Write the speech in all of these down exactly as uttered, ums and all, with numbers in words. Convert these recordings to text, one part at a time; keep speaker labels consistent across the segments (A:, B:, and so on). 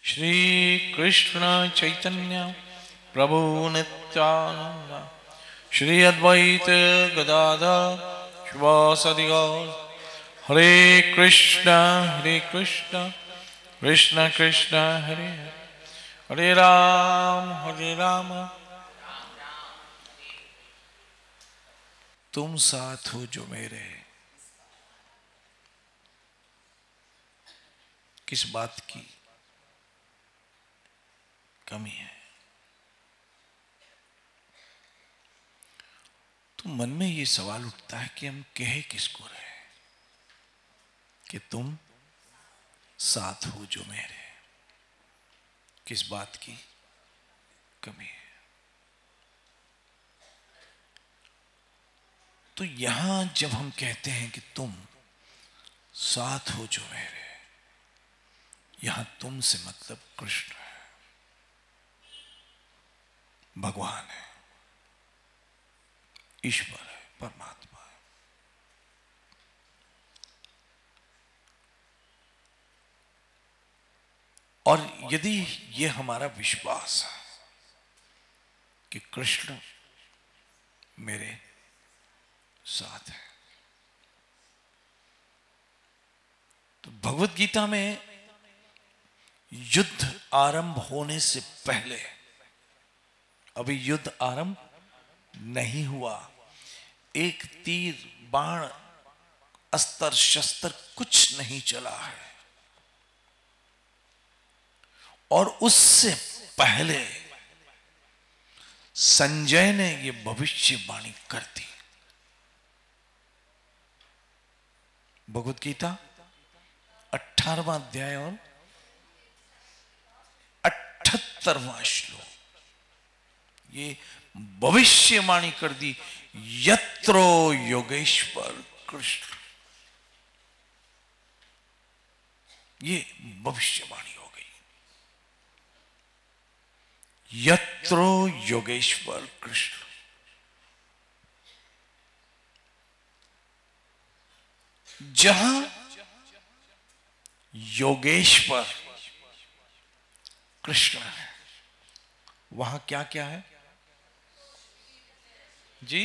A: श्री कृष्ण चैतन्य प्रभु नित्यानंद श्री अद्वैत गदाधर शिवासादि गौर हरे कृष्ण हरे कृष्ण कृष्ण कृष्ण हरे हरे हरे राम हरे राम। तुम साथ हो जो मेरे, किस बात की कमी है? तो मन में ये सवाल उठता है कि हम कहे किसको रहे कि तुम साथ हो जो मेरे, किस बात की कमी है? तो यहां जब हम कहते हैं कि तुम साथ हो जो मेरे, यहां तुम से मतलब कृष्ण है, भगवान है, ईश्वर है, परमात्मा है। और यदि ये हमारा विश्वास है कि कृष्ण मेरे साथ है, तो भगवत गीता में युद्ध आरंभ होने से पहले, अभी युद्ध आरंभ नहीं हुआ, एक तीर बाण अस्त्र शस्त्र कुछ नहीं चला है, और उससे पहले संजय ने यह भविष्यवाणी कर दी। भगवत गीता अठारहवां अध्याय और अठहत्तरवां श्लोक, ये भविष्यवाणी कर दी, यत्रो योगेश्वर कृष्ण, ये भविष्यवाणी हो गई। यत्रो योगेश्वर कृष्ण, जहां योगेश्वर कृष्ण है, वहां क्या क्या है जी?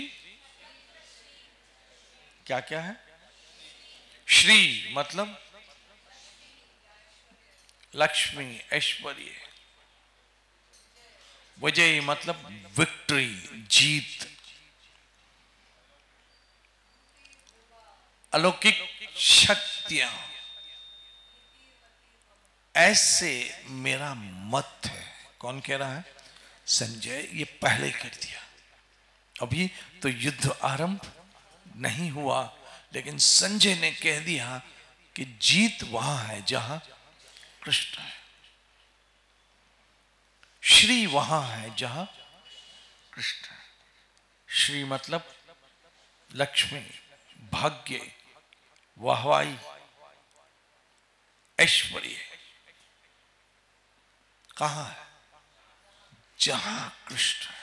A: क्या क्या है? श्री मतलब लक्ष्मी, ऐश्वर्य। विजय मतलब विक्ट्री, जीत। अलौकिक शक्तियां। ऐसे मेरा मत है। कौन कह रहा है? संजय। ये पहले कर दिया, अभी तो युद्ध आरंभ नहीं हुआ, लेकिन संजय ने कह दिया कि जीत वहां है जहां कृष्ण है, श्री वहां है जहां कृष्ण है। श्री मतलब लक्ष्मी, भाग्य, वाहवाई, ऐश्वर्य। कहां है? जहां कृष्ण है।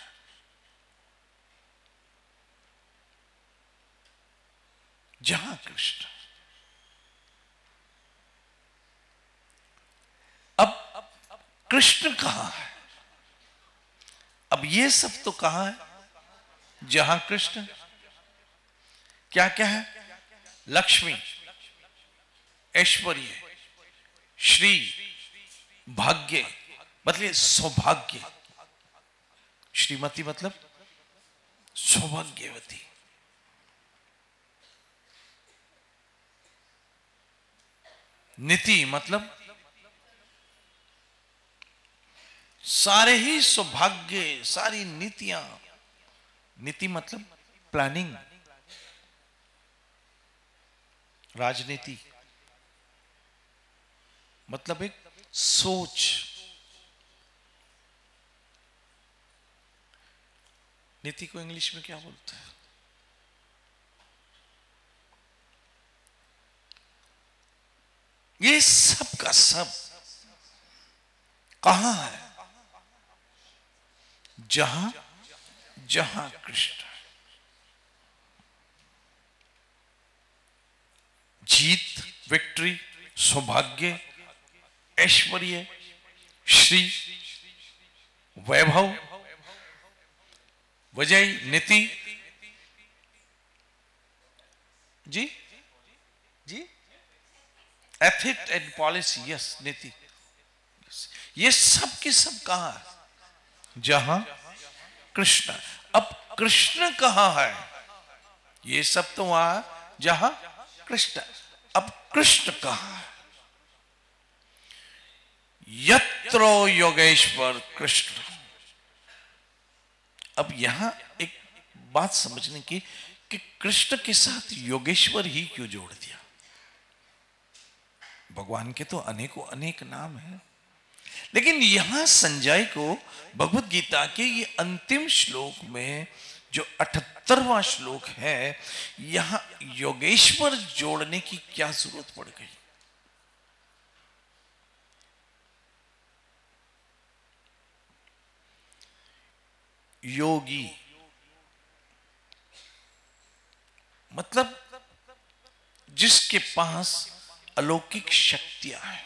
A: जहां कृष्ण। अब कृष्ण कहां है? अब ये सब तो कहां है? जहां कृष्ण। क्या क्या है? लक्ष्मी, ऐश्वर्य, श्री, भाग्य मतलब सौभाग्य। श्रीमती मतलब सौभाग्यवती। नीति मतलब सारे ही सौभाग्य, सारी नीतियां। नीति मतलब प्लानिंग, राजनीति मतलब एक सोच। नीति को इंग्लिश में क्या बोलते हैं? ये सब का सब कहां है? जहां जहां कृष्ण। जीत, विक्ट्री, सौभाग्य, ऐश्वर्य, श्री, वैभव, विजय, नीति। जी जी, एथिक एंड पॉलिसी, यस, नीति। ये सब के सब कहां है? जहां कृष्ण। अब कृष्ण कहां है? ये सब तो वहां जहां कृष्ण। अब कृष्ण कहां है? यत्रो योगेश्वर कृष्ण। अब यहां एक बात समझने की कि कृष्ण के साथ योगेश्वर ही क्यों जोड़ दिया? भगवान के तो अनेकों अनेक नाम हैं, लेकिन यहां संजय को भगवत गीता के ये अंतिम श्लोक में जो अठहत्तरवां श्लोक है, यहां योगेश्वर जोड़ने की क्या जरूरत पड़ गई? योगी मतलब जिसके पास अलौकिक शक्तियां हैं।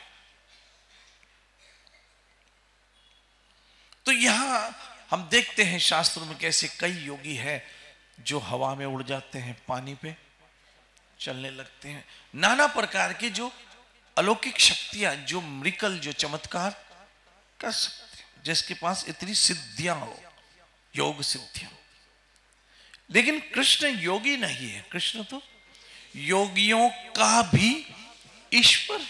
A: तो यहां हम देखते हैं शास्त्रों में कैसे कई योगी हैं जो हवा में उड़ जाते हैं, पानी पे चलने लगते हैं, नाना प्रकार के जो अलौकिक शक्तियां, जो मिरेकल, जो चमत्कार कर सकते हैं, जिसके पास इतनी सिद्धियां हो, योग सिद्धियां। लेकिन कृष्ण योगी नहीं है। कृष्ण तो योगियों का भी ईश्वर।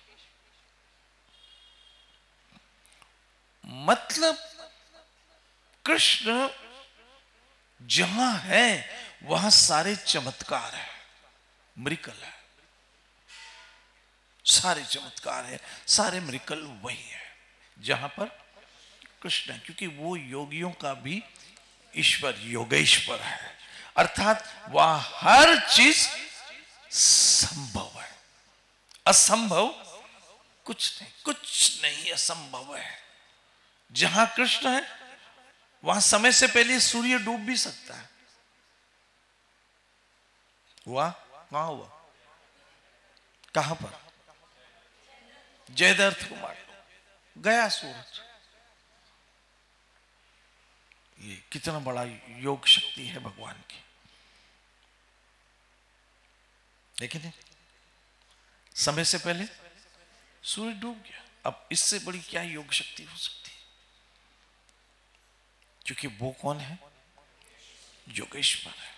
A: मतलब कृष्ण जहां है वहां सारे चमत्कार है, मिरेकल है, सारे चमत्कार है, सारे मिरेकल वही है जहां पर कृष्ण है, क्योंकि वो योगियों का भी ईश्वर, योगेश्वर है। अर्थात वह हर चीज संभव है, असंभव कुछ नहीं, कुछ नहीं असंभव है। जहां कृष्ण है वहां समय से पहले सूर्य डूब भी सकता है। हुआ? कहां हुआ? कहां पर? जयद्रथ को मार गया सूरज। ये कितना बड़ा योग शक्ति है भगवान की। लेकिन समय से पहले सूर्य डूब गया। अब इससे बड़ी क्या योग शक्ति हो सकती है? क्योंकि वो कौन है? योगेश्वर है।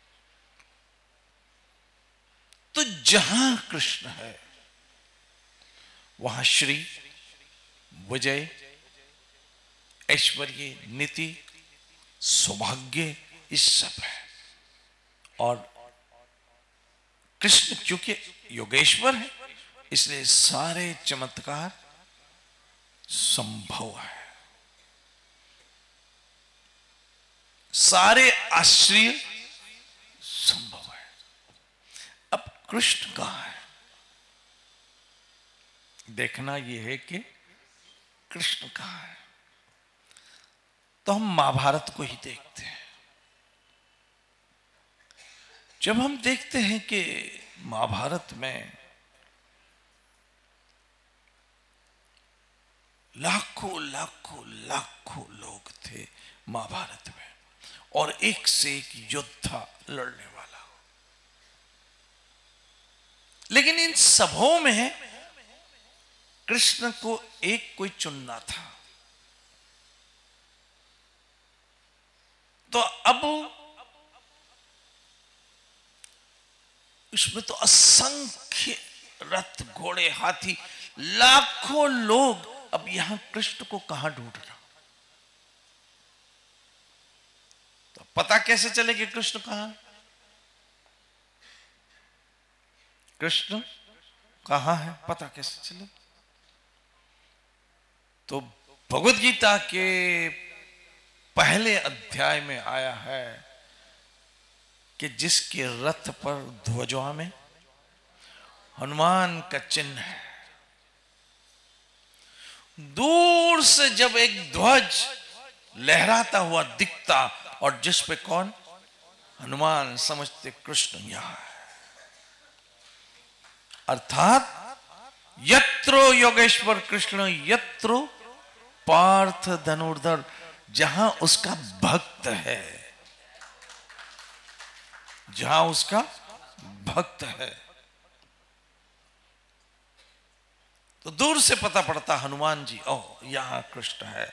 A: तो जहां कृष्ण है वहां श्री, विजय, ऐश्वर्य, नीति, सौभाग्य, इस सब है। और कृष्ण क्योंकि योगेश्वर है इसलिए सारे चमत्कार संभव है, सारे आश्चर्य संभव है। अब कृष्ण कहां है? देखना यह है कि कृष्ण कहां है। तो हम महाभारत को ही देखते हैं। जब हम देखते हैं कि महाभारत में लाखों लाखों लाखों लोग थे महाभारत में, और एक से एक योद्धा लड़ने वाला, लेकिन इन सबों में कृष्ण को एक कोई चुनना था। तो अब इसमें तो असंख्य रथ, घोड़े, हाथी, लाखों लोग। अब यहां कृष्ण को कहां ढूंढना? तो पता कैसे चले कि कृष्ण कहां? कृष्ण कहां है पता कैसे चले? तो भगवत गीता के पहले अध्याय में आया है कि जिसके रथ पर ध्वजा में हनुमान का चिन्ह है, दूर से जब एक ध्वज लहराता हुआ दिखता और जिस पे कौन? हनुमान, समझते कृष्ण यहां है। अर्थात यत्रो योगेश्वर कृष्ण यत्रो पार्थ धनुर्धर, जहां उसका भक्त है, जहां उसका भक्त है। तो दूर से पता पड़ता हनुमान जी, ओह यहां कृष्ण है।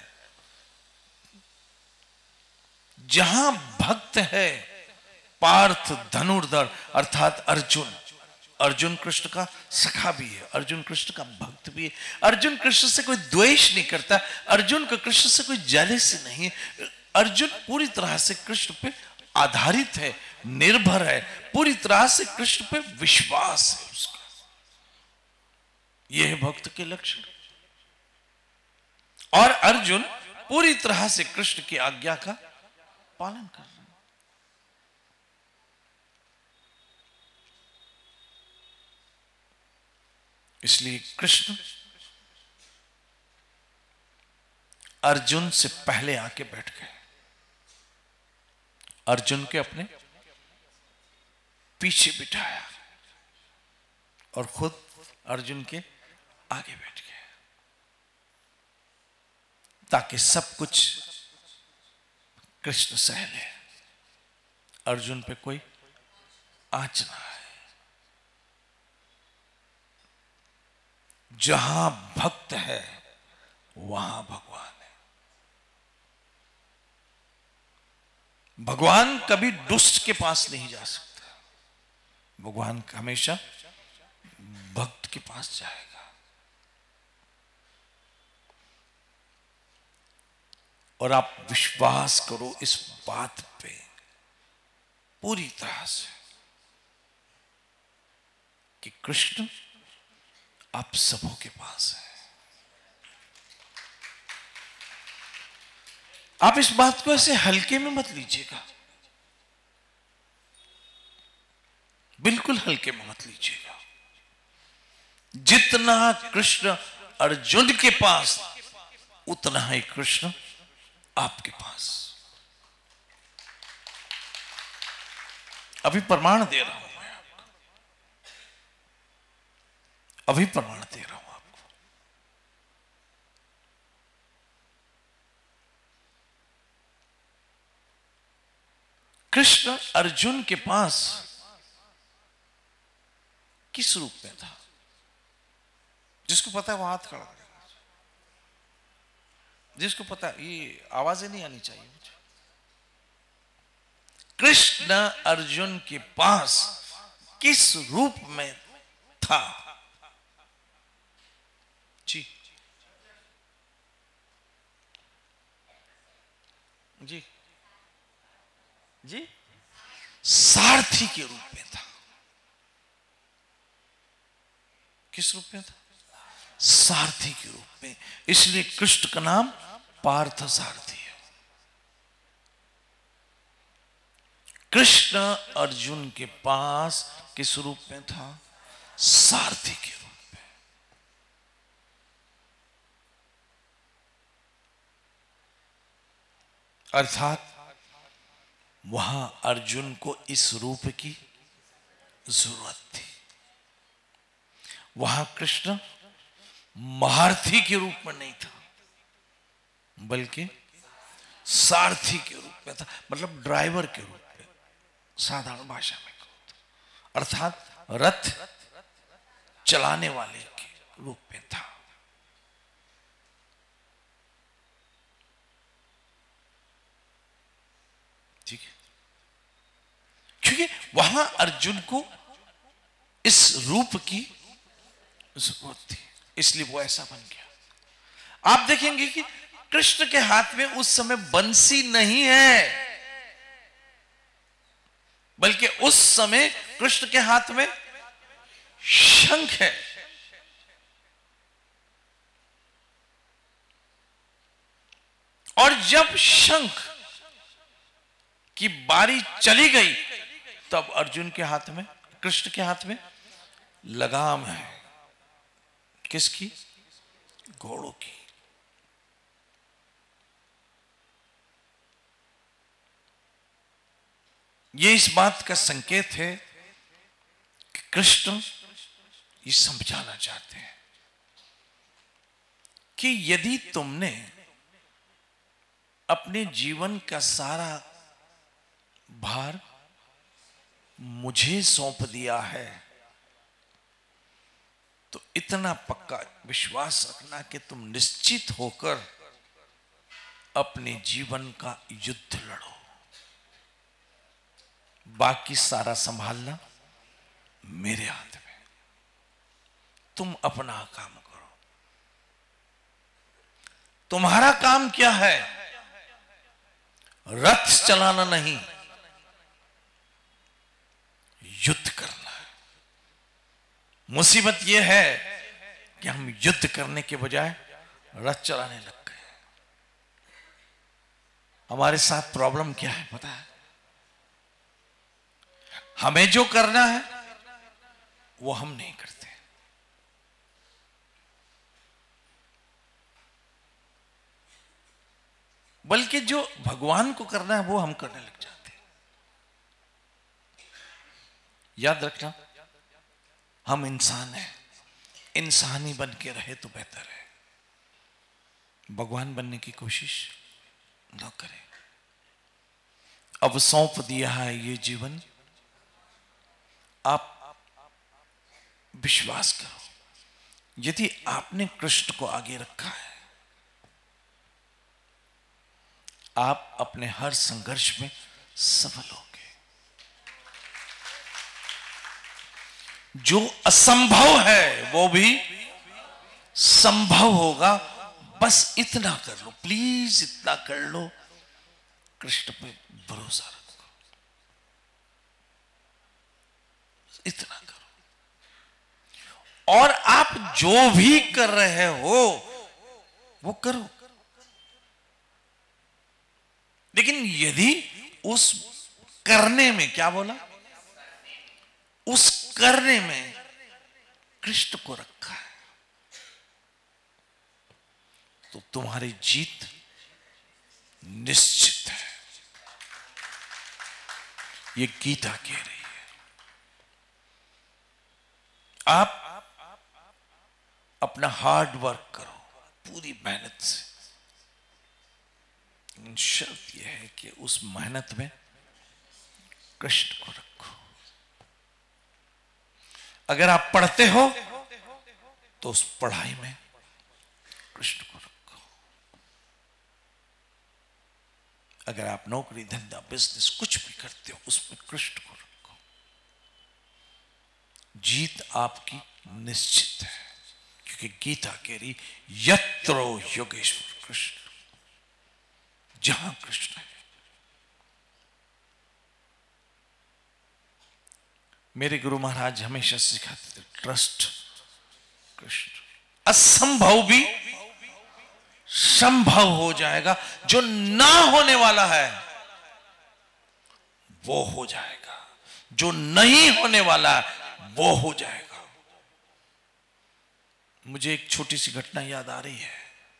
A: जहां भक्त है पार्थ धनुर्धर अर्थात अर्जुन, अर्जुन कृष्ण का सखा भी है, अर्जुन कृष्ण का भक्त भी है। अर्जुन कृष्ण से कोई द्वेष नहीं करता, अर्जुन का कृष्ण से कोई जेलसी नहीं। अर्जुन पूरी तरह से कृष्ण पे आधारित है, निर्भर है, पूरी तरह से कृष्ण पे विश्वास है उसका। यह है भक्त के लक्षण। और अर्जुन पूरी तरह से कृष्ण की आज्ञा का पालन कर रहा है। इसलिए कृष्ण अर्जुन से पहले आके बैठ गए, अर्जुन के अपने पीछे बिठाया और खुद अर्जुन के आगे बैठ गए, ताकि सब कुछ कृष्ण सह ले, अर्जुन पे कोई आंच ना आए। जहां भक्त है वहां भगवान है। भगवान कभी दुष्ट के पास नहीं जा सकता, भगवान हमेशा भक्त के पास जाएगा। और आप विश्वास करो इस बात पे पूरी तरह से कि कृष्ण आप सबों के पास है। आप इस बात को ऐसे हल्के में मत लीजिएगा, बिल्कुल हल्के में मत लीजिएगा। जितना कृष्ण अर्जुन के पास, उतना ही कृष्ण आपके पास। अभी प्रमाण दे रहा हूं मैं आपको, अभी प्रमाण दे रहा हूं आपको। कृष्ण अर्जुन के पास किस रूप में था? जिसको पता है वो हाथ खड़ा करेगा, जिसको पता है। ये आवाजें नहीं आनी चाहिए मुझे। कृष्ण अर्जुन के पास किस रूप में था? जी जी जी सारथी के रूप में था। किस रूप में था? सारथी के रूप में। इसलिए कृष्ण का नाम पार्थ सारथी है। कृष्ण अर्जुन के पास किस रूप में था? सारथी के रूप में। अर्थात वहां अर्जुन को इस रूप की जरूरत थी। वहां कृष्ण महारथी के रूप में नहीं था, बल्कि सारथी के रूप में था, मतलब ड्राइवर के रूप में, साधारण भाषा में कहूं तो। अर्थात रथ चलाने वाले के रूप में था। ठीक है, क्योंकि वहां अर्जुन को इस रूप की जरूरत थी, इसलिए वो ऐसा बन गया। आप देखेंगे कि कृष्ण के हाथ में उस समय बंसी नहीं है, बल्कि उस समय कृष्ण के हाथ में शंख है। और जब शंख की बारी चली गई, तब अर्जुन के हाथ में, कृष्ण के हाथ में लगाम है। किसकी? घोड़ों की। यह इस बात का संकेत है कि कृष्ण ये समझाना चाहते हैं कि यदि तुमने अपने जीवन का सारा भार मुझे सौंप दिया है, तो इतना पक्का विश्वास रखना कि तुम निश्चित होकर अपने जीवन का युद्ध लड़ो। बाकी सारा संभालना मेरे हाथ में, तुम अपना काम करो। तुम्हारा काम क्या है? रथ चलाना नहीं, युद्ध करना है। मुसीबत यह है कि हम युद्ध करने के बजाय रथ चलाने लग गए। हमारे साथ प्रॉब्लम क्या है पता है? हमें जो करना है वो हम नहीं करते, बल्कि जो भगवान को करना है वो हम करने लग जाते हैं। याद रखना, हम इंसान हैं, इंसान ही बन के रहे तो बेहतर है, भगवान बनने की कोशिश न करें। अब सौंप दिया है ये जीवन, आप विश्वास करो, यदि आपने कृष्ण को आगे रखा है, आप अपने हर संघर्ष में सफल होंगे। जो असंभव है वो भी संभव होगा। बस इतना कर लो, प्लीज इतना कर लो, कृष्ण पे भरोसा रखो, इतना करो। और आप जो भी कर रहे हो वो करो, लेकिन यदि उस करने में, क्या बोला, उस करने में कृष्ण को रखा है, तो तुम्हारी जीत निश्चित है। ये गीता कह रही है। आप अपना हार्ड वर्क करो पूरी मेहनत से, लेकिन शर्त यह है कि उस मेहनत में कृष्ण को रखो। अगर आप पढ़ते हो तो उस पढ़ाई में कृष्ण को रखो। अगर आप नौकरी, धंधा, बिजनेस कुछ भी करते हो उसमें कृष्ण को रखो। जीत आपकी निश्चित है, क्योंकि गीता कह रही यत्रो योगेश्वर कृष्ण, जहां कृष्ण है। मेरे गुरु महाराज हमेशा सिखाते थे, ट्रस्ट कृष्ण। असंभव भी संभव हो जाएगा, जो ना होने वाला है वो हो जाएगा, जो नहीं होने वाला है वो हो जाएगा। मुझे एक छोटी सी घटना याद आ रही है।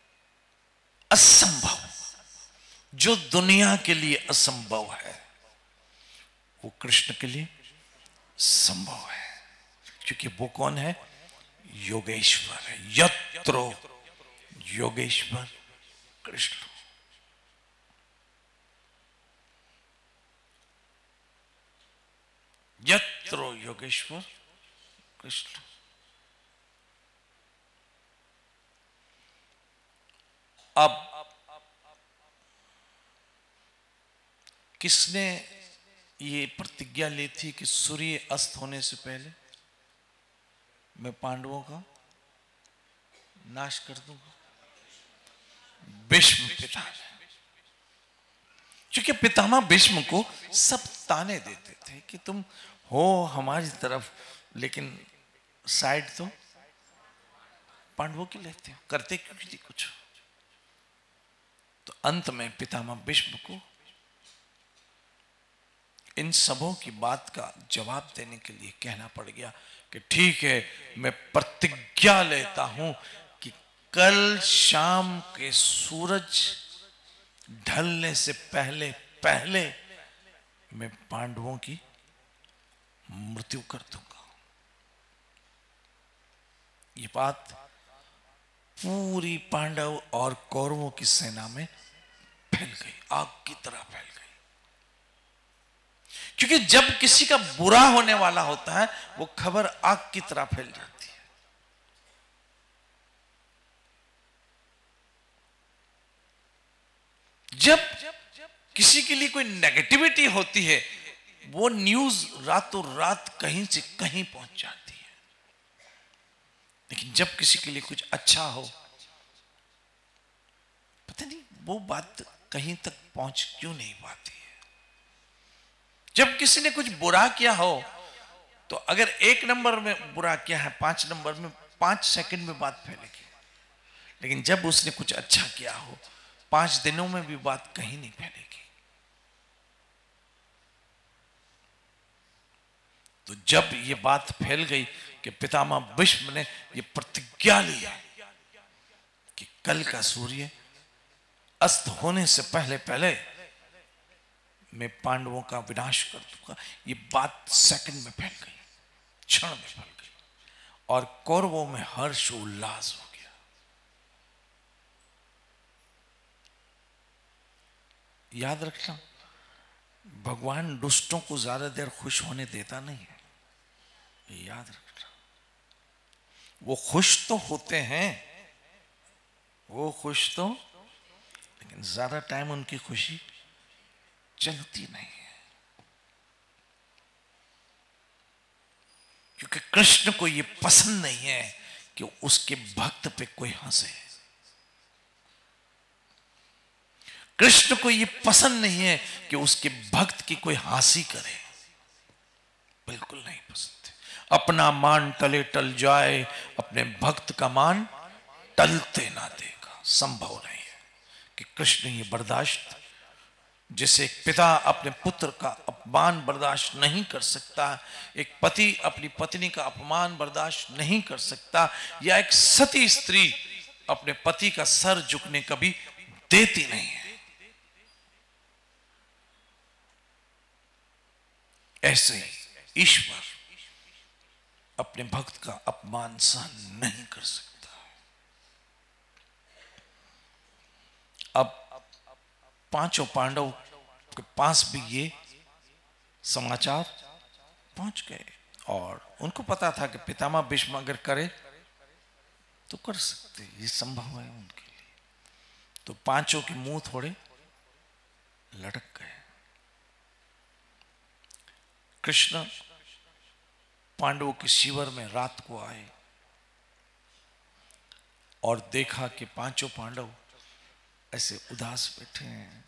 A: असंभव, जो दुनिया के लिए असंभव है वो कृष्ण के लिए संभव है, क्योंकि वो कौन है? योगेश्वर है। यत्रो योगेश्वर कृष्ण। यत्रो योगेश्वर कृष्ण। अब किसने ये प्रतिज्ञा ली थी कि सूर्य अस्त होने से पहले मैं पांडवों का नाश कर दूंगा? भीष्म पितामह। क्योंकि पितामह भीष्म को सब ताने देते थे कि तुम हो हमारी तरफ, लेकिन साइड तो पांडवों की लेते हो, करते क्यों नहीं कुछ? तो अंत में पितामह भीष्म को इन सबों की बात का जवाब देने के लिए कहना पड़ गया कि ठीक है, मैं प्रतिज्ञा लेता हूं कि कल शाम के सूरज ढलने से पहले पहले मैं पांडवों की मृत्यु कर दूंगा। ये बात पूरी पांडव और कौरवों की सेना में फैल गई, आग की तरह फैल गई। क्योंकि जब किसी का बुरा होने वाला होता है वो खबर आग की तरह फैल जाती है। जब किसी के लिए कोई नेगेटिविटी होती है वो न्यूज रातों रात कहीं से कहीं पहुंच जाती है। लेकिन जब किसी के लिए कुछ अच्छा हो, पता नहीं वो बात कहीं तक पहुंच क्यों नहीं पाती है। जब किसी ने कुछ बुरा किया हो तो अगर एक नंबर में बुरा किया है, पांच नंबर में पांच सेकंड में बात फैलेगी। लेकिन जब उसने कुछ अच्छा किया हो, पांच दिनों में भी बात कहीं नहीं फैलेगी। तो जब ये बात फैल गई कि पितामह भीष्म ने ये प्रतिज्ञा ली है कि कल का सूर्य अस्त होने से पहले पहले मैं पांडवों का विनाश कर दूंगा, ये बात सेकंड में फैल गई, क्षण में फैल गई और कौरवों में हर्ष उल्लास हो गया। याद रखना, भगवान दुष्टों को ज्यादा देर खुश होने देता नहीं है, याद रखना। वो खुश तो होते हैं, वो खुश तो, लेकिन ज्यादा टाइम उनकी खुशी चलती नहीं है। क्योंकि कृष्ण को ये पसंद नहीं है कि उसके भक्त पे कोई हंसे। कृष्ण को ये पसंद नहीं है कि उसके भक्त की कोई हंसी करे, बिल्कुल नहीं पसंद है। अपना मान टले टल जाए, अपने भक्त का मान टलते ना देगा, संभव नहीं है कि कृष्ण ये बर्दाश्त, जैसे एक पिता अपने पुत्र का अपमान बर्दाश्त नहीं कर सकता, एक पति अपनी पत्नी का अपमान बर्दाश्त नहीं कर सकता, या एक सती स्त्री अपने पति का सर झुकने कभी देती नहीं है, ऐसे ही ईश्वर अपने भक्त का अपमान सहन नहीं कर सकता। अब पांचों पांडव के पास भी ये समाचार पहुंच गए और उनको पता था कि पितामह भीष्म अगर करे तो कर सकते, ये संभव है उनके लिए। तो पांचों के मुंह थोड़े लटक गए। कृष्ण पांडवों के शिविर में रात को आए और देखा कि पांचों पांडव ऐसे उदास बैठे हैं।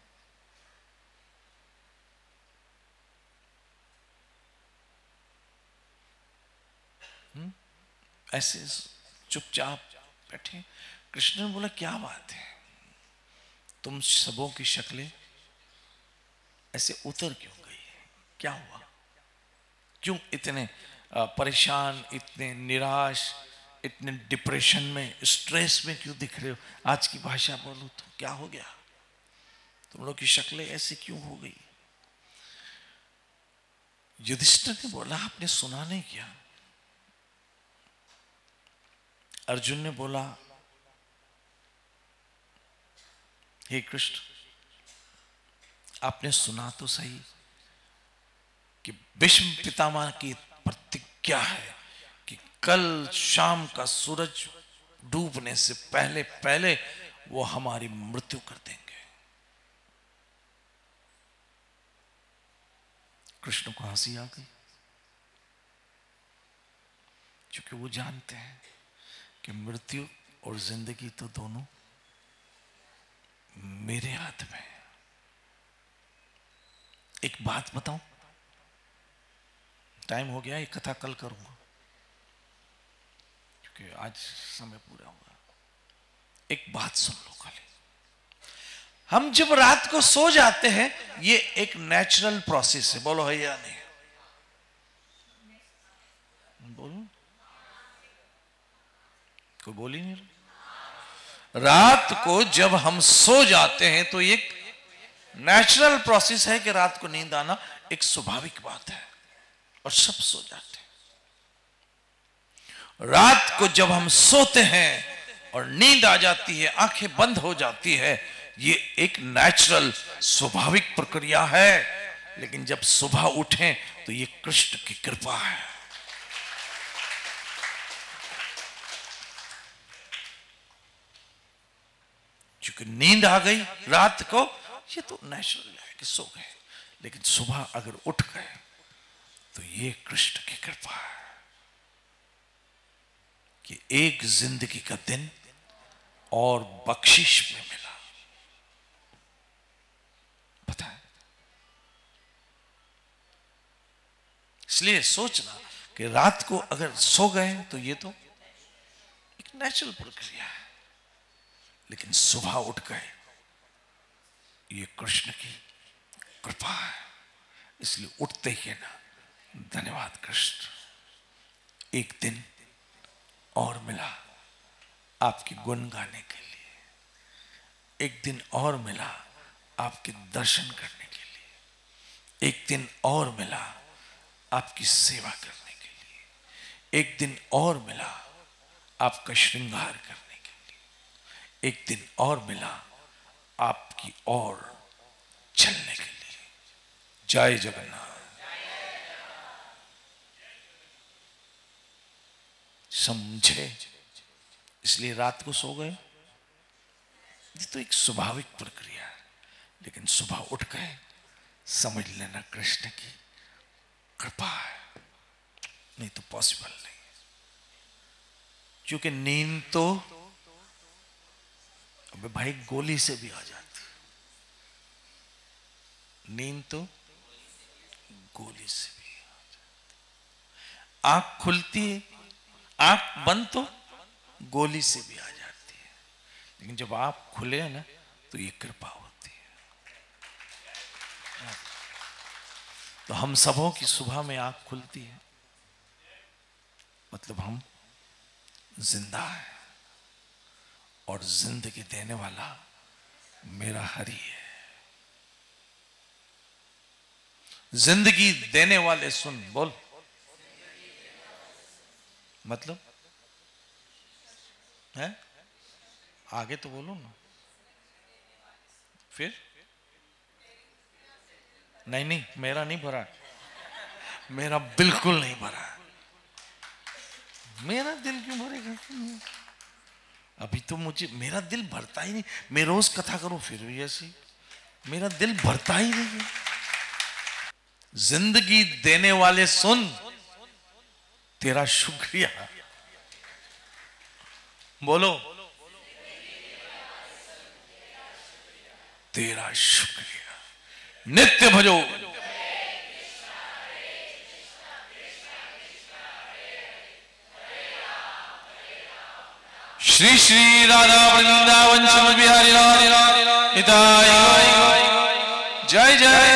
A: हुँ? ऐसे चुपचाप बैठे। कृष्ण ने बोला क्या बात है, तुम सबों की शक्लें ऐसे उतर क्यों गई, क्या हुआ, क्यों इतने परेशान, इतने निराश, इतने डिप्रेशन में, स्ट्रेस में क्यों दिख रहे हो? आज की भाषा बोलो तो क्या हो गया, तुम लोग की शक्लें ऐसी क्यों हो गई? युधिष्ठिर ने बोला आपने सुना नहीं क्या? अर्जुन ने बोला हे कृष्ण आपने सुना तो सही कि भीष्म पितामह की प्रतिज्ञा है कि कल शाम का सूरज डूबने से पहले पहले वो हमारी मृत्यु कर देंगे। कृष्ण को हंसी आ गई क्योंकि वो जानते हैं कि मृत्यु और जिंदगी तो दोनों मेरे हाथ में है। एक बात बताऊं, टाइम हो गया, ये कथा कल करूंगा क्योंकि आज समय पूरा होगा। एक बात सुन लो खाली, हम जब रात को सो जाते हैं ये एक नेचुरल प्रोसेस है, बोलो है या नहीं? बोलो, कोई बोल ही नहीं रहा। रात को जब हम सो जाते हैं तो एक नेचुरल प्रोसेस है कि रात को नींद आना एक स्वाभाविक बात है और सब सो जाते हैं। रात को जब हम सोते हैं और नींद आ जाती है, आंखें बंद हो जाती है, ये एक नेचुरल स्वाभाविक प्रक्रिया है, लेकिन जब सुबह उठें तो ये कृष्ण की कृपा है। क्योंकि नींद आ गई रात को, ये तो नेचुरल है कि सो गए, लेकिन सुबह अगर उठ गए तो ये कृष्ण की कृपा है कि एक जिंदगी का दिन और बख्शिश में मिला। पता है, इसलिए सोचना कि रात को अगर सो गए तो ये तो एक नेचुरल प्रक्रिया है, लेकिन सुबह उठ गए ये कृष्ण की कृपा है। इसलिए उठते ही ना धन्यवाद कृष्ण, एक दिन और मिला आपके गुण गाने के लिए, एक दिन और मिला आपके दर्शन करने के लिए, एक दिन और मिला आपकी सेवा करने के लिए, एक दिन और मिला आपका श्रृंगार करने के लिए, एक दिन और मिला आपकी ओर चलने के लिए। जय जगन्नाथ। समझे? इसलिए रात को सो गए, ये तो एक स्वाभाविक प्रक्रिया है, लेकिन सुबह उठ गए, समझ लेना कृष्ण की कृपा है, नहीं तो पॉसिबल नहीं। क्योंकि नींद तो अबे भाई गोली से भी आ जाती, नींद तो गोली से भी आ जाती। आंख खुलती है, आंख बंद तो गोली से भी आ जाती है, लेकिन जब आप खुले ना तो ये कृपा होती है। तो हम सबों की सुबह में आंख खुलती है, मतलब हम जिंदा हैं, और जिंदगी देने वाला मेरा हरि है। जिंदगी देने वाले सुन, बोल मतलब है, आगे तो बोलो ना। फिर नहीं नहीं, मेरा नहीं भरा, मेरा बिल्कुल नहीं भरा। मेरा दिल क्यों भरेगा? अभी तो मुझे मेरा दिल भरता ही नहीं। मैं रोज कथा करूं फिर भी ऐसी, मेरा दिल भरता ही नहीं। जिंदगी देने वाले सुन, तेरा शुक्रिया बोलो, तेरा शुक्रिया। नित्य भजो श्री श्री राधा वृंदावन बिहारी लाल। जय जय